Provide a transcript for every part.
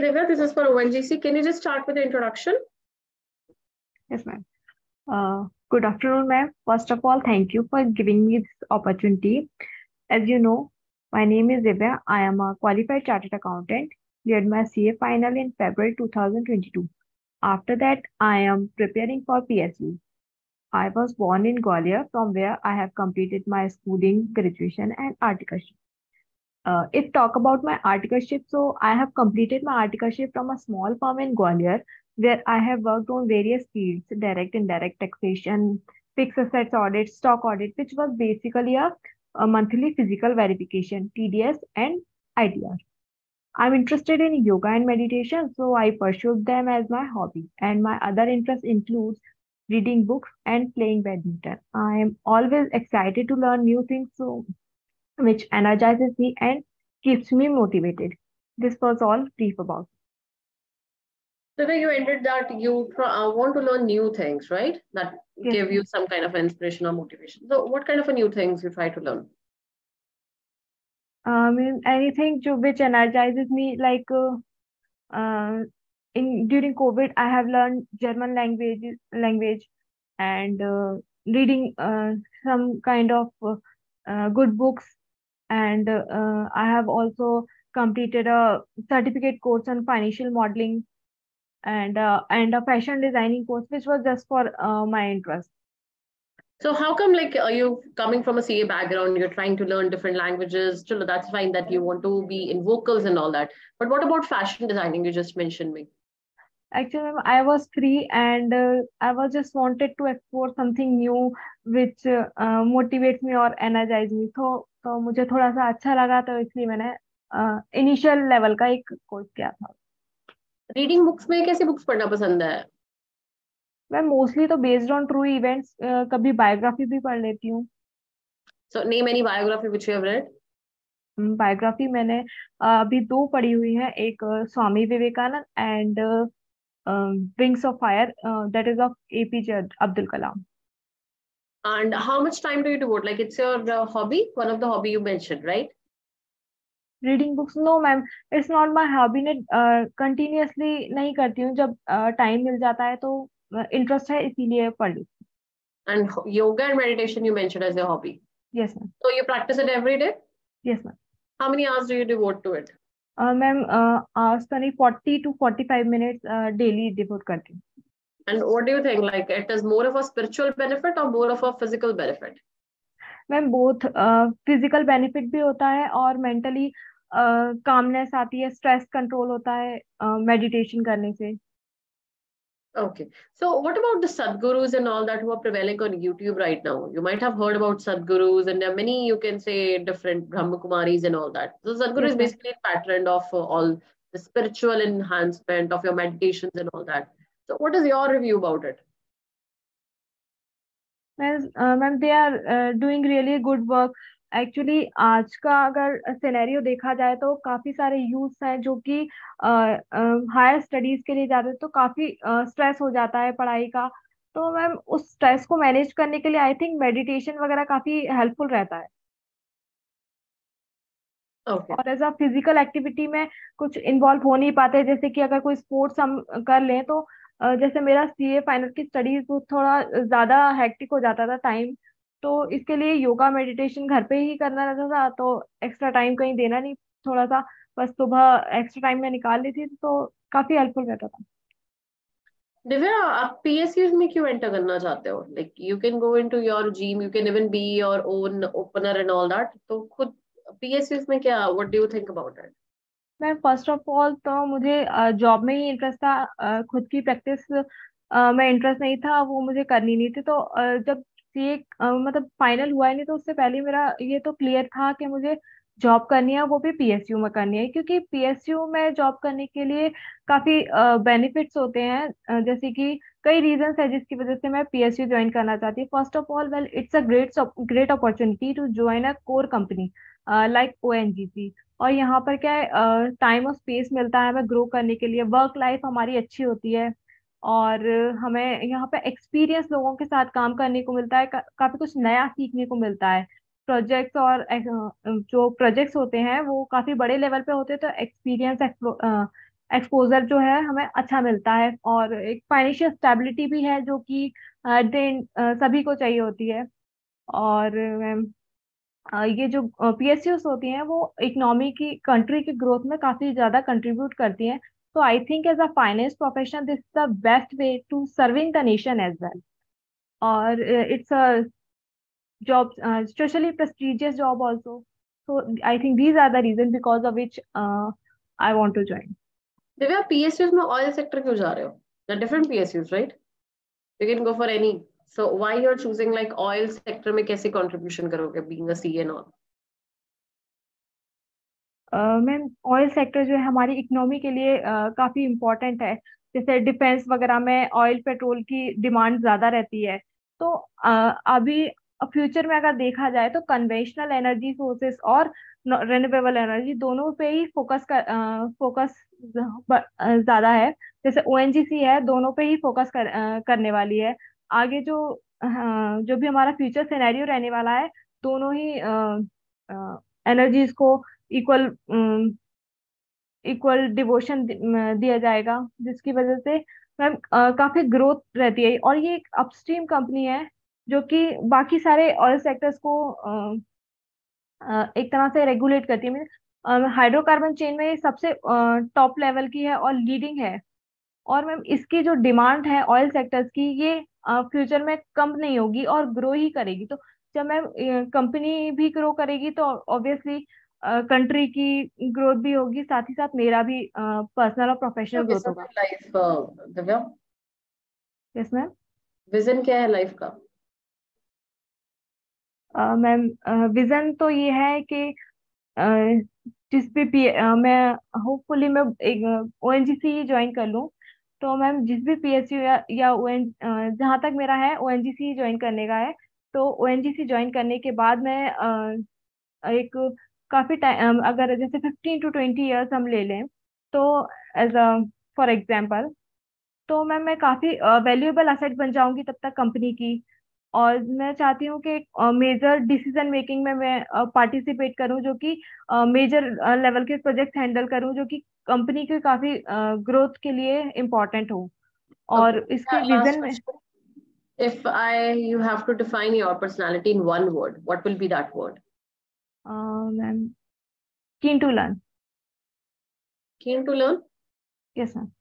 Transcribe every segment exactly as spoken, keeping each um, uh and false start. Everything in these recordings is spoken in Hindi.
Divya, this is for O N G C. Can you just start with the introduction? Yes, ma'am. Uh, good afternoon, ma'am. First of all, thank you for giving me this opportunity. As you know, my name is Divya. I am a qualified chartered accountant. Did my C A final in February two thousand twenty-two. After that, I am preparing for P S U. I was born in Gwalior, from where I have completed my schooling, graduation, and articleship. Uh, if talk about my articleship, so I have completed my articleship from a small firm in Gwalior, where I have worked on various fields, direct and indirect taxation, fixed assets audit, stock audit, which was basically a, a monthly physical verification, T D S and I T R. I'm interested in yoga and meditation, so I pursued them as my hobby. And my other interest includes reading books and playing badminton. I am always excited to learn new things, so which energizes me and keeps me motivated. This was all brief about. Divya, you ended that you tr- uh, want to learn new things, right? That Yes, give you ma'am. some kind of inspiration or motivation. So, what kind of a new things you try to learn? I mean, anything to which energizes me, like uh, uh, in during COVID, I have learned German language, language, and uh, reading uh, some kind of uh, uh, good books, and uh, I have also completed a certificate course on financial modeling and uh, and a fashion designing course, which was just for uh, my interest. So, how come, like, are you coming from a C A background? You're trying to learn different languages. Still, that's fine that you want to be in vocals and all that. But what about fashion designing? You just mentioned me. Actually, ma'am, I was free and uh, I was just wanted to explore something new which uh, uh, motivates me or energize me. तो तो मुझे थोड़ा सा अच्छा लगा, तो इसलिए मैंने इनिशियल लेवल का एक कोर्स किया था. रीडिंग बुक्स में कैसी बुक्स पढ़ना पसंद है? मैं मोस्टली तो बेस्ड ऑन ट्रू इवेंट्स, कभी बायोग्राफी भी पढ़ लेती हूँ. So, name any biography which you have read. Biography मैंने अ, अभी दो पढ़ी हुई है. एक अ, Swami Vivekananda and wings of fire, that is of APJ Abdul Kalam. And how much time do you devote? Like, it's your uh, hobby, one of the hobby you mentioned, right? Reading books, no ma'am, it's not my hobby. ने कंटिन्यूअसली नहीं करती हूँ. जब टाइम मिल जाता है तो इंटरेस्ट है, इसीलिए पढ़ ली. And ho- yoga and meditation you mentioned as a hobby. Yes ma'am. So you practice it every day? Yes ma'am. How many hours do you devote to it? Ma'am आज तो नहीं, forty two forty five minutes daily devote करती हूँ. And what do you think? Like, it is more of a spiritual benefit or more of a physical benefit? Ma'am both. Physical benefit भी होता है और मेंटली कामनेस आती है, स्ट्रेस कंट्रोल होता है मेडिटेशन करने से. Okay. So what about the Sadgurus and all that who are prevailing on YouTube right now? You might have heard about Sadgurus, and there are many, you can say, different Brahmakumaris and all that. So Sadguru yes is ma'am. basically a patron of uh, all the spiritual enhancement of your meditations and all that. So what is your review about it? Ma'am they are doing really good work. Actually आज का अगर सिनेरियो देखा जाए तो काफी सारे यूथ हैं जो कि हायर स्टडीज के लिए जाते हैं, तो काफी स्ट्रेस हो जाता है पढ़ाई का. तो मैम उस स्ट्रेस को मैनेज करने के लिए आई थिंक मेडिटेशन वगैरह काफी हेल्पफुल रहता है. Okay. और एज अ फिजिकल एक्टिविटी में कुछ इन्वॉल्व हो नहीं पाते, जैसे कि अगर कोई स्पोर्ट्स हम कर लें तो अ, जैसे मेरा सीए फाइनल की स्टडीज वो थोड़ा ज्यादा हेक्टिक हो जाता था टाइम, तो इसके लिए योगा मेडिटेशन घर पे ही करना रहता था, तो एक्स्ट्रा टाइम कहीं देना नहीं. थोड़ा सा बस सुबह एक्स्ट्रा टाइम में निकाल ली थी, तो काफी हेल्पफुल रहता था. दिव्या, आप पीएसयूज में क्यों एंटर करना चाहते हो? Like you can go into your gym, you can even be your own opener and all that. तो खुद पीएसयूज में क्या, what do you think about it? मैं फर्स्ट ऑफ ऑल तो मुझे जॉब में ही इंटरेस्ट था. अ, खुद की प्रैक्टिस में इंटरेस्ट नहीं था, वो मुझे करनी नहीं थी. तो अ, जब ये मतलब फाइनल हुआ ही नहीं, तो उससे पहले मेरा ये तो क्लियर था कि मुझे जॉब करनी है, वो भी पीएसयू में करनी है, क्योंकि पीएसयू में जॉब करने के लिए काफी बेनिफिट्स होते हैं. अ, जैसे कि कई रीजंस है जिसकी वजह से मैं पीएसयू ज्वाइन करना चाहती हूँ. First of all, well, it's a great great opportunity to join a core company like ONGC. और यहाँ पर क्या है, टाइम और स्पेस मिलता है हमें ग्रो करने के लिए. वर्क लाइफ हमारी अच्छी होती है और अ, हमें यहाँ पे एक्सपीरियंस लोगों के साथ काम करने को मिलता है. का, काफी कुछ नया सीखने को मिलता है. प्रोजेक्ट्स और अ, जो प्रोजेक्ट्स होते हैं वो काफी बड़े लेवल पे होते हैं, तो एक्सपीरियंस एक्सपोजर जो है हमें अच्छा मिलता है, और एक फाइनेंशियल स्टेबिलिटी भी है जो कि दिन सभी को चाहिए होती है। और मैम अ, ये जो पीएसयूज होती हैं वो इकोनॉमी की, कंट्री की ग्रोथ में काफी ज्यादा कंट्रीब्यूट करती हैं। तो I think as a finance professional this is the best way to serving the nation as well. और it's a job, especially prestigious job also. So I think these are the reasons because of which uh, I want to join. Divya, PSUs में ऑयल सेक्टर क्यों जा रहे हो? The different PSUs, right? You can go for any, so why you are choosing like oil sector में कैसे कंट्रीब्यूशन करोगे being a CA and all? Ma'am oil sector जो है हमारी इकोनॉमी के लिए uh, काफी इम्पोर्टेंट है। जैसे डिफेंस वगैरह में ऑयल पेट्रोल की डिमांड ज्यादा रहती है। तो uh, अभी फ्यूचर में अगर देखा जाए तो कन्वेंशनल एनर्जी सोर्सेस और रिन्यूएबल एनर्जी दोनों पे ही फोकस कर फोकस ज्यादा है। जैसे ओएनजीसी है, दोनों पे ही फोकस कर, uh, करने वाली है। आगे जो uh, जो भी हमारा फ्यूचर सिनेरियो रहने वाला है, दोनों ही एनर्जीज को इक्वल इक्वल डिवोशन दिया जाएगा, जिसकी वजह से मैम काफी ग्रोथ रहती है। और ये एक अपस्ट्रीम कंपनी है जो कि बाकी सारे ऑयल सेक्टर्स को अ, अ, एक तरह से रेगुलेट करती है। हाइड्रोकार्बन चेन में ये सबसे टॉप लेवल की है और लीडिंग है। और मैम इसकी जो डिमांड है ऑयल सेक्टर्स की, ये फ्यूचर में कम नहीं होगी और ग्रो ही करेगी। तो जब मैम कंपनी भी ग्रो करेगी तो ऑब्वियसली कंट्री की ग्रोथ भी होगी, साथ ही साथ मेरा भी पर्सनल और प्रोफेशनल ग्रोथ विजन होगा। Life, Divya, yes ma'am. Vision क्या है लाइफ का? मैम विजन तो ये है कि अ, जिस भी पी अ, मैं होपफुली मैं एक ओएनजीसी ज्वाइन कर लूँ। तो मैम जिस भी पीएसयू या, या ओएन जहाँ तक मेरा है ओएनजीसी ज्वाइन करने का है। तो ओएनजीसी ज्वाइन करने के बाद मैं अ, एक काफी टाइम, अगर जैसे फिफ्टीन टू ट्वेंटी इयर्स हम ले लें, तो एज अ फॉर एग्जाम्पल, तो मैम मैं काफी वैल्यूएबल असेट बन जाऊंगी तब तक कंपनी की। और मैं चाहती हूँ कि मेजर डिसीजन मेकिंग में मैं पार्टिसिपेट करूँ, जो कि मेजर लेवल के प्रोजेक्ट हैंडल करूँ, जो कि कंपनी के काफी ग्रोथ के लिए इम्पोर्टेंट हो। ओके, और इसके लास्ट विजन में question, if I you have to define your personality in one word, what will be that word? Ma'am keen to learn. Keen to learn? Yes ma'am.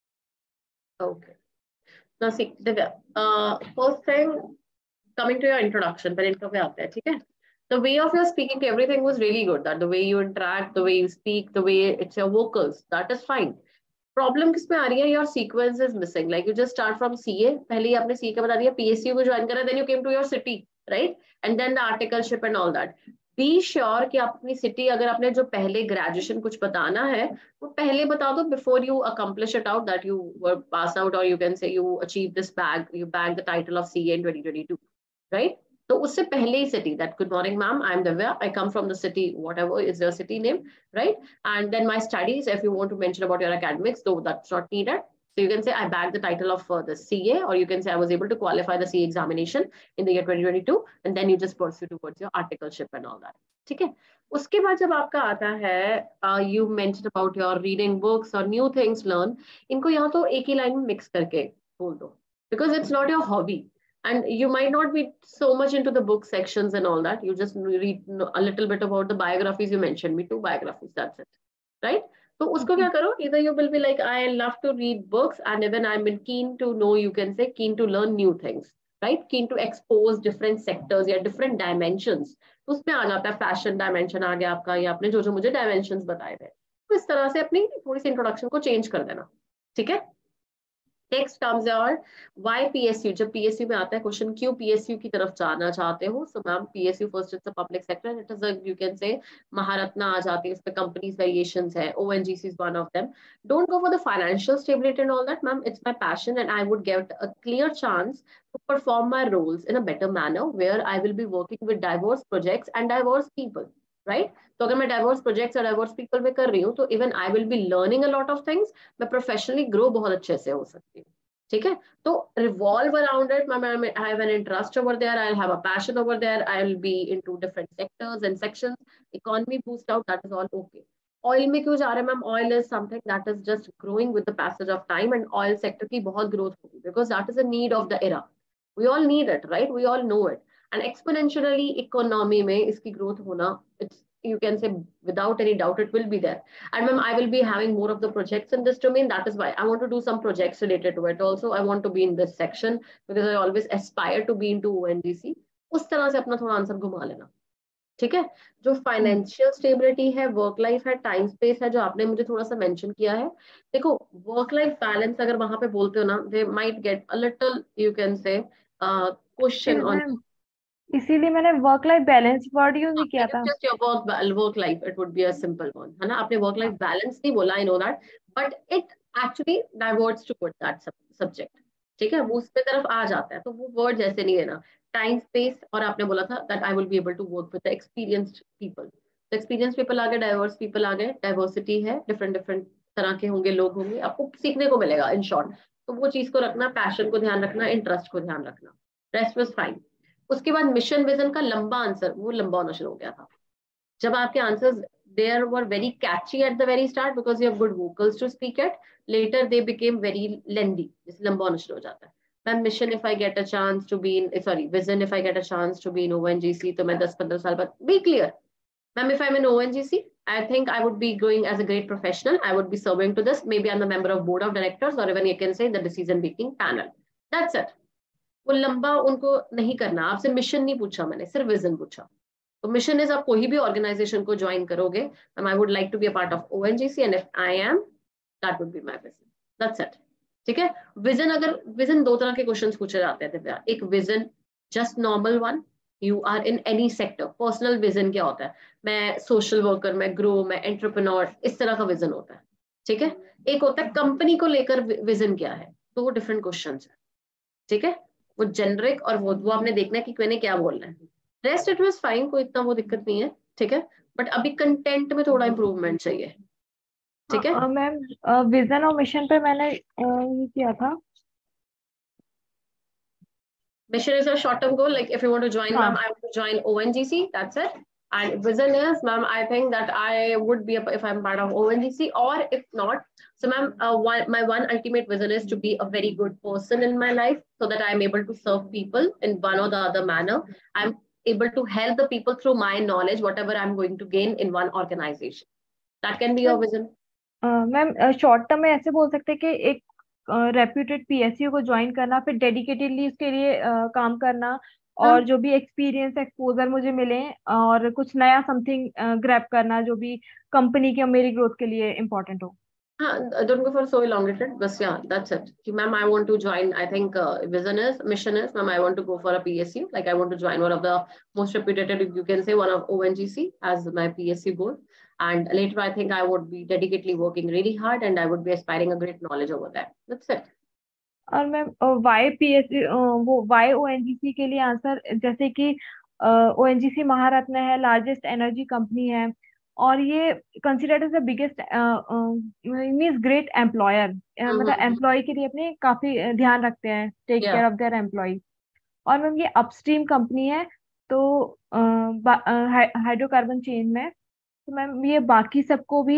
Okay. Now see, Divya, uh, first thing, coming to your introduction, पर intro पे आते हैं, ठीक है? The way of your speaking, everything was really good. That the way you interact, the way you speak, the way it's your vocals, that is fine. Problem किस में आ रही है? Your sequence is missing. Like you just start from CA, पहले ही आपने सी का बता दिया, पीएसयू को ज्वाइन करा, then you came to your city, right? And then the articleship and all that. Be sure कि आप अपनी सिटी, अगर आपने जो पहले ग्रेजुएशन कुछ बताना है वो पहले बता दो, before you accomplish it out that you were pass out, और you can say you achieve this bag, you bag the title of CA in twenty twenty two, right? तो उससे पहले ही city, that good morning ma'am, I am Divya, I come from the city, whatever is your city name, right? And then my studies, if you want to mention about your academics, though that's not needed. So you can say I bagged the title of uh, the C A, or you can say I was able to qualify the C A examination in the year twenty twenty-two, and then you just pursue towards your articleship and all that. ठीक है? उसके बाद जब आपका आता है, uh, you mentioned about your reading books or new things learn, इनको यहाँ तो एक ही लाइन में मिक्स करके बोल दो, because it's not your hobby. And you might not be so much into the book sections and all that. You just read a little bit about the biographies. You mentioned me two biographies, that's it, right? So usko okay. kya karo, either you will be like, I love to read books, and even I'm keen to know, you can say keen to learn new things, right? Keen to expose different sectors या different dimensions. तो उसमें आ जाता है फैशन डायमेंशन आ गया आपका, या आपने जो जो मुझे डायमेंशंस बताए थे, तो इस तरह से अपनी थोड़ी सी इंट्रोडक्शन को चेंज कर देना, ठीक है? Next comes your why PSU. जब पीएसयू में आता है क्वेश्चन, क्यों पीएसयू की तरफ जाना चाहते हो? So ma'am, PSU first it's a public sector, it is a, you can say Maharatna आ जाती है, इसमें कंपनीज वेरिएशंस है, ONGC is one of them. Don't go for the financial stability and all that, ma'am it's my passion and I would get a clear chance to perform my roles in a better manner, where I will be working with diverse projects and diverse people, right? तो अगर मैं diverse projects और diverse people में कर रही हूँ, तो even I will be learning a lot of things, मैं professionally grow बहुत अच्छे से हो सकती हूँ, ठीक है? तो revolve around it, I have an interest over there, I'll have a passion over there, I'll be into different sectors and sections, economy boost out, that is all okay. Oil में क्यों जा रहे हैं ma'am? Oil is something that is just growing with the passage of time, and oil sector की बहुत ग्रोथ होगी because that is a need of the era. We all need it, right? We all know it. And exponentially economy में इसकी ग्रोथ होना, it's, you can say without any doubt it will be there. And ma'am, I will be having more of the projects in this domain. That is why I want to do some projects related to it also. I want to be in this section because I always aspire to be into O N G C. उस तरह से अपना थोड़ा आंसर घुमा लेना, ठीक है? जो फाइनेंशियल स्टेबिलिटी है, वर्क लाइफ है, टाइम स्पेस है, जो आपने मुझे थोड़ा सा मेंशन किया है, देखो वर्क लाइफ बैलेंस अगर वहां पे बोलते हो ना, they might get a little, you can say question on. इसीलिए मैंने work life balance word use ही किया था. Just your work work life, it would be a simple one, है ना? आपने वर्क लाइफ बैलेंस नहीं बोला, I know that, but it actually diverts toward that subject, ठीक है? वो उसके तरफ आ जाता है, तो वो वर्ड जैसे नहीं है ना. टाइम स्पेस, और आपने बोला था that I will be able to work with the experienced people. तो experienced people आ गए, diverse people आ गए, diversity है, different different तरह के होंगे, लोग होंगे, आपको सीखने को मिलेगा इन शॉर्ट. तो वो चीज को रखना, पैशन को ध्यान रखना, इंटरेस्ट को ध्यान रखना, रेस्ट वाज फाइन. उसके बाद मिशन विजन का लंबा आंसर, वो लंबा होना शुरू हो गया था जब आपके answers there were very catchy at the very start because you have good vocals to speak at. Later they became very lengthy, जैसे लंबा होना शुरू हो जाता है. Ma'am mission if I get a chance to be in, sorry vision if I get a chance to be in ONGC, तो मैं दस पंद्रह साल बाद be clear. Ma'am if I am in ONGC, I think I would be going as a great professional. I would be serving to this. Maybe I'm the member of board of directors, or even you can say the decision making panel. That's it. वो लंबा उनको नहीं करना. आपसे मिशन नहीं पूछा मैंने, सिर्फ विजन पूछा. तो मिशन इज, आप कोई भी ऑर्गेनाइजेशन को ज्वाइन करोगे, and I would like to be a part of ONGC, and if I am, that would be my vision. That's it, ठीक है? विजन, अगर विजन दो तरह के क्वेश्चंस पूछे जाते हैं. एक vision just normal one, you are in any sector. Personal vision क्या होता है? मैं सोशल वर्कर, मैं ग्रो, मैं एंटरप्रेन्योर, इस तरह का विजन होता है, ठीक है? एक होता है कंपनी को लेकर विजन क्या है, तो वो डिफरेंट क्वेश्चंस है, ठीक है? वो जेनरिक, और वो वो आपने देखना है कि मैंने क्या बोलना है. रेस्ट इट वाज फाइन, कोई इतना वो दिक्कत नहीं है, ठीक है? बट अभी कंटेंट में थोड़ा इंप्रूवमेंट चाहिए, ठीक है? मैम विजन और मिशन पे मैंने ये किया था. Mission is a short-term goal. Like if you want to join, ma'am, I want to join O N G C. That's it. And vision is, ma'am, I think that I would be, a, if I'm part of O N G C, or if not, so ma'am, uh, one, my one ultimate vision is to be a very good person in my life, so that I'm able to serve people in one or the other manner. I'm able to help the people through my knowledge, whatever I'm going to gain in one organization. That can be your vision. Ma'am short term में ऐसे बोल सकते हैं कि एक रेप्यूटेड पीएसयू को ज्वाइन करना, फिर डेडिकेटेडली उसके लिए uh, काम करना, और जो भी एक्सपीरियंस एक्सपोजर मुझे मिले, और कुछ नया समथिंग ग्रैब करना जो भी कंपनी के मेरी ग्रोथ के लिए इम्पोर्टेंट हो. हाँ, don't go for so elongated, बस yeah, that's it. कि ma'am, I want to join, I think uh, vision is, mission is, ma'am, I want to go for a P S U, like I want to join one of the most reputed, you can say one of O N G C as my P S U goal. And later, I think I would be dedicatedly working really hard, and I would be aspiring a great knowledge over that. That's it. और मैम वाई पीएसयू, वो वाई ओएनजीसी के लिए आंसर, जैसे कि ओएनजीसी महारत्न है, लार्जेस्ट एनर्जी कंपनी है, और ये considered as the biggest, means great employer. मतलब एम्प्लॉय के लिए अपने काफी ध्यान रखते हैं, take care of their employ. और मैम ये अपस्ट्रीम कंपनी है, तो हाइड्रोकार्बन चेन में. तो मैम ये बाकी सबको भी,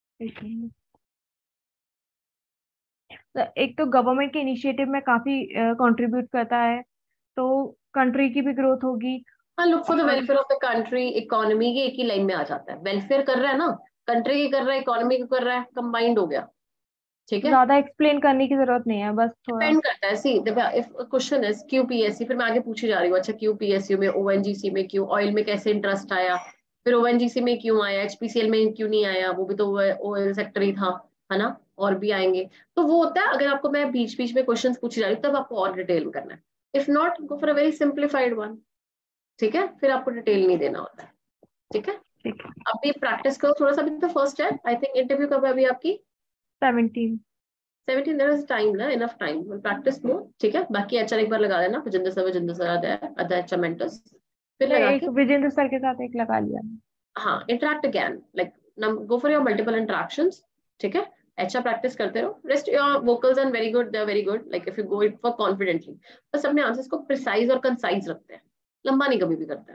तो एक तो गवर्नमेंट के इनिशिएटिव में काफी कंट्रीब्यूट uh, करता है, तो कंट्री की भी ग्रोथ होगी. हाँ, look for the welfare of the country. Economy की एक ही लाइन में आ जाता है. वेलफेयर कर रहा है ना, कंट्री की कर रहा है, इकोनॉमी की कर रहा है, कंबाइंड हो गया, ठीक है? ज्यादा एक्सप्लेन करने की जरूरत नहीं है, बस थोड़ा डिपेंड करता है. सी इफ क्वेश्चन इज क्यू पीएससी, फिर मैं आगे पूछी जा रही हूँ, अच्छा क्यू पीएससी में, ओएनजीसी में क्यों, ऑयल में कैसे इंटरेस्ट आया, फिर ओएनजीसी में क्यों आया, एचपीसीएल में क्यों नहीं आया, वो भी तो ऑयल सेक्टर ही था, है ना? और भी आएंगे. तो वो होता है, अगर आपको मैं बीच बीच में क्वेश्चंस पूछी जा रही हूँ, तब आपको और डिटेल में करना है. If not, go for a very simplified one, ठीक है? फिर आपको डिटेल नहीं देना होता है, ठीक है? अभी प्रैक्टिस करो थोड़ा सा. अभी तो फर्स्ट है, आई थिंक. इंटरव्यू कब है अभी आपकी? Seventeen. Seventeen, there is time ना, इनफ टाइम. प्रैक्टिस मोर, ठीक है? बाकी अच्छा एक बार लगा देना, Vijendra sir, Vijendra sir other अच्छा मेंटर्स, फिर लगा के विजेंद्र सर के साथ एक लगा लिया. हाँ, interact again, like go for your multiple interactions, ठीक है? अच्छा प्रैक्टिस करते रहो. Rest your vocals and very good, they are very good. Like if you go it for confidently, बस अपने आंसर्स को प्रिसाइज और कंसाइज रखते हैं, लंबा नहीं कभी भी करते हैं,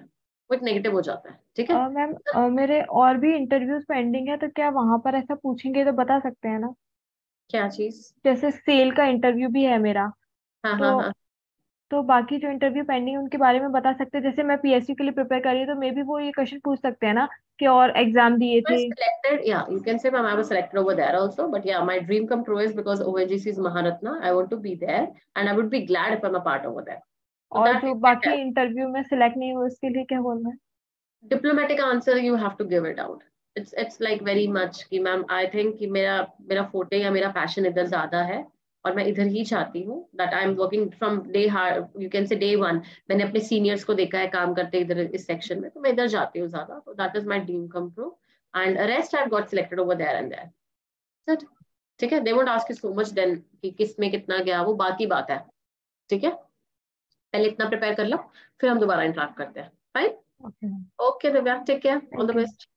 वो एक नेगेटिव हो जाता है, ठीक है। मैम मेरे और भी इंटरव्यूज पेंडिंग है, तो क्या वहां पर ऐसा पूछेंगे तो बता सकते हैं ना? क्या चीज? जैसे सेल का इंटरव्यू भी है मेरा, हाँ हाँ तो हाँ। तो बाकी जो इंटरव्यू पेंडिंग है उनके बारे में बता सकते हैं। जैसे मैं पीएससी के लिए प्रिपेयर कर रही हूँ, तो मे बी वो ये क्वेश्चन पूछ सकते हैं ना कि और एग्जाम दिए I थे। selected, yeah, you can say, ma'am, I was selected over there also. But yeah, my dream come true is because O N G C is Maharatna. I want to be there, and I would be glad if I'm a part over there. So और that जो you can बाकी tell. इंटरव्यू में सिलेक्ट नहीं हुए उसके लिए क्या बोलना है? Diplomatic answer, you have to give it out. It's it's like very much कि मैम आई थिंक कि मेरा मेरा फोटे या मेरा पैशन इधर ज्यादा है, और मैं इधर ही चाहती हूँ that I am working from day hard, you can say day one. मैंने अपने सीनियर्स को देखा है काम करते इधर इस सेक्शन में, तो मैं इधर जाती हूँ ज्यादा, तो that is my dream come true. And rest I got selected over there and there, ठीक है। They won't ask you so much then कि किस में कितना गया, वो बाकी बात है, ठीक है। पहले इतना प्रिपेयर कर लो, फिर हम दोबारा इंटरेक्ट करते हैं, fine. Okay, okay Divya, take care, all the thank you. Best.